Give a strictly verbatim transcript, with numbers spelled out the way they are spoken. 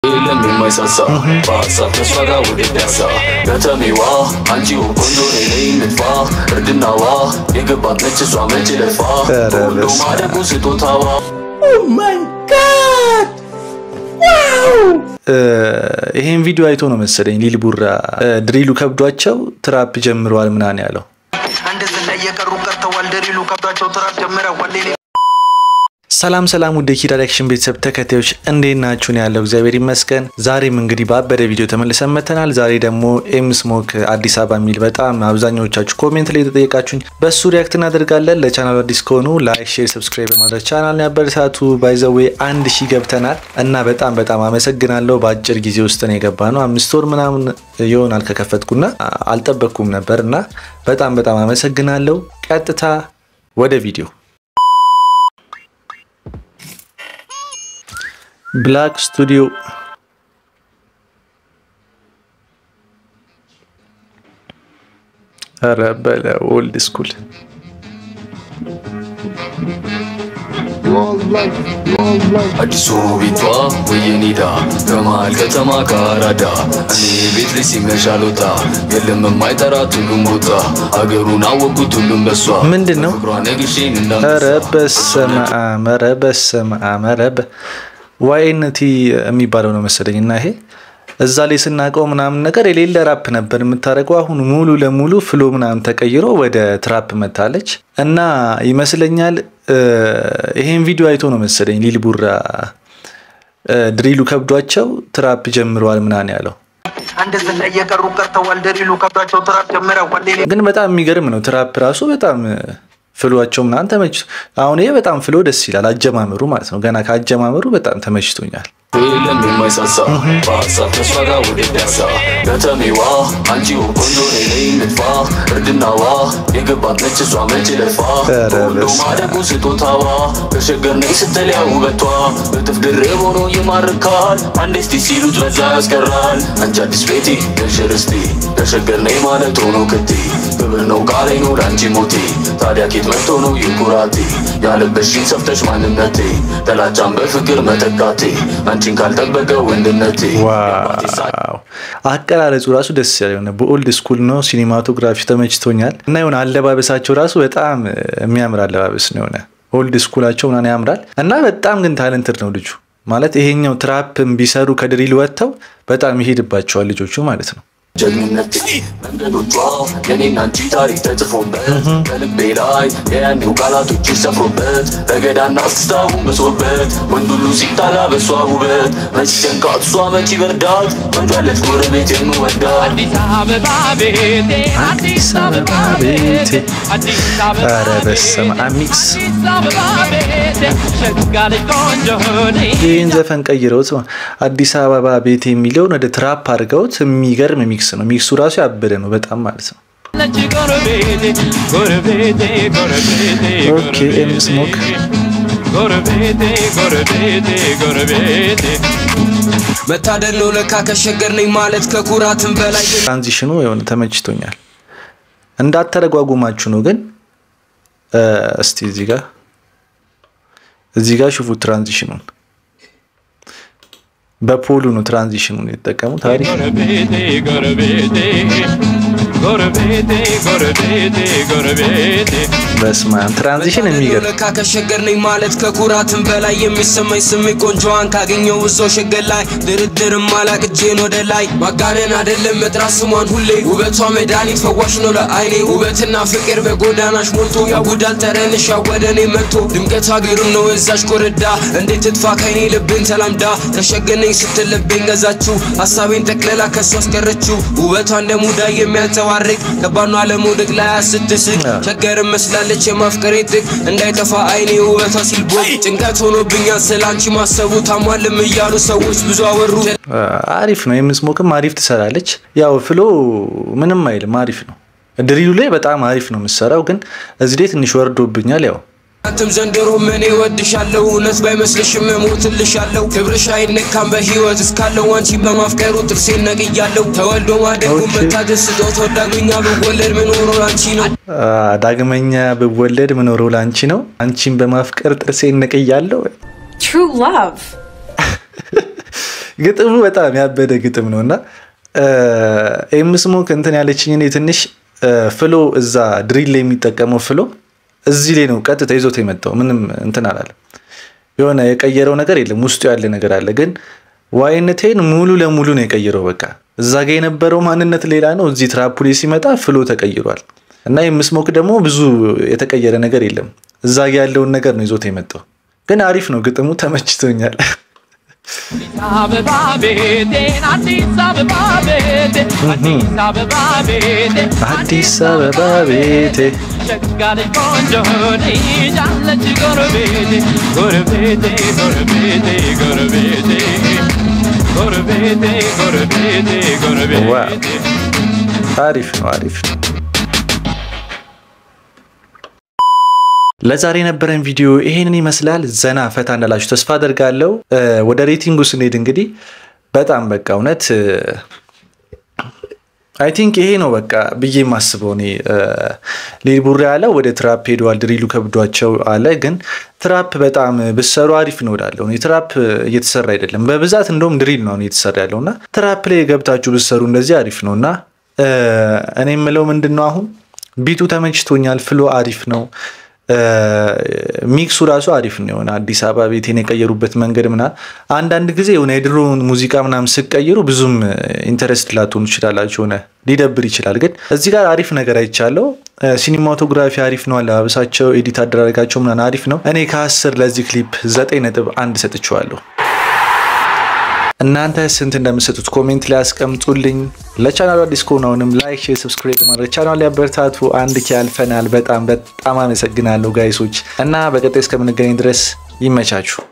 Let me myself pass up the swagger with the dancer. Tell me why, and you condo name it far. Erdinawa, nigga but let's just run it far. No matter who's it totawa. Oh my god! Wow! ይሄን ቪዲዮ አይቶ ነው መሰለኝ ሊልቡራ ድሪሉ ከብዷቸው ትራፕ ጀምሯል ምናን ያለው እንደዚህ ላይ የቀሩ ቀርተዋል ድሪሉ ከብዷቸው ትራፕ ጀምረዋል ሰላም ሰላም ወደ ኪራ ዳይሬክሽን ቤተሰብ ተከታዮች እንዴት ናችሁ? ያለው እግዚአብሔር ይመስገን። ዛሬም እንግዲህ ባበደ ቪዲዮ ተመልሰን መተናል። ዛሬ ደግሞ ኤም ስሞክ አዲስ አበባ ሚል በጣም አብዛኞቻችሁ ኮሜንት ላይ ተጠየቃችሁኝ በሱ ሪአክት እናደርጋለን። ለቻናሉ አዲስ ከሆኑ ላይክ፣ ሼር፣ ሰብስክራይብ በማድረግ ቻናሉን ያበረታቱ። ባይ ዘ ዌይ አንድ ሺህ ገብተናል እና በጣም በጣም አመሰግናለሁ። በአጭር ጊዜ ውስጥ ነው የገባነው። አምስት ወር ምናምን ይሆናል ከከፈትኩና አልጠበቅኩም ነበርና በጣም በጣም አመሰግናለሁ። ቀጥታ ወደ ቪዲዮ Black Studio Arabella old school Adisu bitwa wenida kamal katama karada ani bitri simeshalota yeለም የማይጠራ ሁሉም ቦታ አገሩን አወቁት ሁሉም በሷ ምንድነው አረበሰማ አመረበሰማ አመረበ ዋይንቲ የሚባለው ነው መሰለኝ እና ይሄ እዛ ላይ ስናቀው ምናምን ነገር የሌለ ራፕ ነበር የምታረቀው አሁን ሙሉ ለሙሉ ፍሎ ምናምን ተቀይሮ ወደ ትራፕ መታለች እና ይመስለኛል ይሄን ቪዲዮ አይቶ ነው መሰለኝ ሊልቡራ ድሪሉ ከብዷቸው ትራፕ ጀምሯል ምናን ያለው እንደዚህ ላይ የቀሩ ቀርተዋል ድሪሉ ከብዷቸው ትራፕ ጀምረዋል ግን በጣም የሚገርም ነው ትራፕ ራሱ በጣም ፍሎአቸው ምናን ተመች አሁን ይሄ በጣም ፍሎ ደስ ይላል አጀማመሩ ማለት ነው ገና ካጀማመሩ በጣም ተመችቶኛል Let me myself pass up the swagger with the dancer. Tell me why, and you condo name it far. Erdinawa, nigga but let's just run it far. No matter who's it totawa. Kashagar nahi sittaliya ubatwa. Betaf dirrevono yemarkal. Andes ti silut lazas karal. Anja disweti, kasharisti. Kashagar nahi mala tono kati. Bebeno kale no ranchi moti. Tadia kit mertono yukurati. Yalebeshin saftash manimnati. Talacham befikir metakati. አንቺን ካልተበቀ ወንድነቴ ዋው አቀራረጹ ራሱ ደስ ያለው ነው በኦልድ ስኩል ነው ሲኒማቶግራፊ ተመችቶኛል እና ይሁን አለባበሳቸው ራሱ በጣም የሚያምር አለባበስ ነው ነው ኦልድ ስኩላቸው ምናምን ያምራል እና በጣም ግን ታለንትድ ነው ልጁ ማለት ይሄኛው ትራፕም ቢሰሩ ከድሪል ወጥተው በጣም ይሄድባቸዋል ልጆቹ ማለት ነው ጀግንነቴ መንገዶቿ የኔና አንቺ ታሪክ ተጽፎበት በልቤ ላይ የያኔው ቃላቶች ይሰፍሩበት በገዳና ስታውን በሶበት ወንድ ሁሉ ሲታላ በሷ ውበት መች ጨንቃት እሷ መች ይበርዳት ወንዳለች ጎረቤት የምወዳት አዲስ አበባ ቤቴ አዲስ አበባ ቤቴ ኧረ በስመ አብ ሚክስ ይህን ዘፈን ቀይረውት አዲስ አበባ ቤቴ የሚለውን ወደ ትራፕ አድርገውት የሚገርም ሚክስ ነው ሚክሱ ራሱ ያበደ ነው በጣም ማለት ነው ኦኬ ኤም ስሞክ መታደል ነው ለካ ከሸገር ነኝ ማለት ከኩራትም በላይ ትራንዚሽኑ የሆነ ተመችቶኛል እንዳተረጓጉማችሁ ነው ግን እስቲ እዚህ ጋር እዚህ ጋር ሹፉ ትራንዚሽኑን በፖሉ ነው ትራንዚሽኑን የተጠቀሙ ታሪክ ጎረቤቴ ጎረቤቴ ጎረቤቴ ጎረቤቴ ጎረቤቴ በስማን ትራንዚሽን የሚገርም ለካ ከሸገር ነኝ ማለት ከኩራትም በላይ የሚሰማኝ ስሜት ቆንጆዋን ካገኘው እዛው ሸገር ላይ ድርድርም አላቅጄን ወደ ላይ ማጋነን አይደለም መጥራት ስሟን ሁሌ ውበቷ መድኃኒት ፈዋሽ ነው ለአይኔ ውበትና ፍቅር በጎዳናሽ ሞልቶ ያጉዳል ጠረንሽ ወደኔ መጥቶ ድምቀቷ ግሩም ነው እዛሽ ኮረዳ እንዴት ትጥፋ ከኔ ልብን ተላምዳ ተሸገነኝ ስትልብኝ ገዛችሁ ሐሳቤን ተክለላ ከሷ አስቀረችው ውበቷ እንደሙዳ የሚያንጸባርቅ ከባኗ ለሞደቅ ላይ አስትስቅ ሸገር መስላለች የማፍቀሬ ጥቅ እንዳይጠፋ አይኔ ውበቷ ሲልቦ ጭንቀት ሆኖብኛል ስላንቺ ማሰቡ ታሟልም እያሉ ሰዎች ብዙ አወሩ አሪፍ ነው የምስሞክም አሪፍ ትሰራለች ያው ፍሎ ምንም አይልም አሪፍ ነው ድሪሉ ላይ በጣም አሪፍ ነው የምሰራው ግን እዚህ ላይ ትንሽ ወርዶብኛል ያው አንተም ዘንድሮ ምን ይወድሻለው እውነት ባይመስልሽም ሞትልሻለው ክብርሽ አይነካም በህይወት እስካለው አንቺን በማፍቀሩ ጥርሴን ነቅያለው ተወልዶ ማደጉ መታደስ ስጦታው ዳግመኛ በወለድ ምኖሮ ላንቺ ነው ዳግመኛ በወለድ ምኖሮ ላንቺ ነው አንቺን በማፍቀር ጥርሴን ነቅያለው True love ግጥሙ በጣም ያበደ ግጥም ነውና ኤምስሞክ እንትን ያለችኝ እኔ ትንሽ ፍሎ እዛ ድሪል ላይ የሚጠቀመው ፍሎ እዚህ ላይ ነው ቀጥታ ይዞት የመጣው ምንም እንትን አላለም የሆነ የቀየረው ነገር የለም ውስጡ ያለ ነገር አለ ግን ዋይነቴን ሙሉ ለሙሉ ነው የቀየረው በቃ እዛ ጋር የነበረው ማንነት ሌላ ነው እዚህ ትራፕ ላይ ሲመጣ ፍሎ ተቀይሯል እና ኤምስሞክ ደግሞ ብዙ የተቀየረ ነገር የለም እዛ ጋር ያለውን ነገር ነው ይዞት የመጣው ግን አሪፍ ነው ግጥሙ ተመችቶኛል አዲስ አበባ ቤቴ ሸጋለች ቆንጆ ይጃለች ጎረቤቴ ጎረቤቴ ጎረቤቴ ጎረቤቴ ጎረቤቴ ጎረቤቴ ጎረቤቴ አሪፍ ነው አሪፍ ነው ለዛሬ የነበረን ቪዲዮ ይሄንን ይመስላል ዘና ፈታ እንዳላችሁ ተስፋ አደርጋለሁ ወደ ሬቲንጉ ስንሄድ እንግዲህ በጣም በቃ እውነት አይ ቲንክ ይሄ ነው በቃ ብዬ ማስበው እኔ ሊልቡራ ያለ ወደ ትራፕ ሄዷል ድሪሉ ከብዷቸው አለ ግን ትራፕ በጣም በሰሩ አሪፍ ነው ዳለው እኔ ትራፕ እየተሰራ አይደለም በብዛት እንደውም ድሪል ነው እየተሰራ ያለውና ትራፕ ላይ ገብታችሁ በሰሩ እንደዚህ አሪፍ ነውና እኔ የምለው ምንድነው አሁን ቢቱ ተመችቶኛል ፍሎ አሪፍ ነው ሚክሱ ራሱ አሪፍ ነው እና አዲስ አበባ ቤቴን የቀየሩበት መንገድ ምና አንድ አንድ ጊዜ የሆነ የድሮውን ሙዚቃ ምናም ሲቀየሩ ብዙም ኢንተረስት ላትሆኑ ይችላልላችሁ ሆነ ሊደብር ይችላል ግን እዚህ ጋር አሪፍ ነገር አይቻለው ሲኒማቶግራፊ አሪፍ ነው አለባበሳቸው ኤዲት አደረጋቸው ምናን አሪፍ ነው እኔ ከአስር ለዚህ ክሊፕ ዘጠኝ ነጥብ አንድ ሰጥቼዋለሁ እናንተ ስንት እንደምትሰጡት ኮሜንት ላይ አስቀምጡልኝ ለቻናሉ አዲስ ከሆነውንም ላይክ ሼር ሰብስክራይብ ማድረግ ቻናሉ ላይ አበርታቱ አንድ ኪ አልፈናል በጣም በጣም አመሰግናለሁ ጋይሶች እና በቀጣይ እስከምንገናኝ ድረስ ይመቻችሁ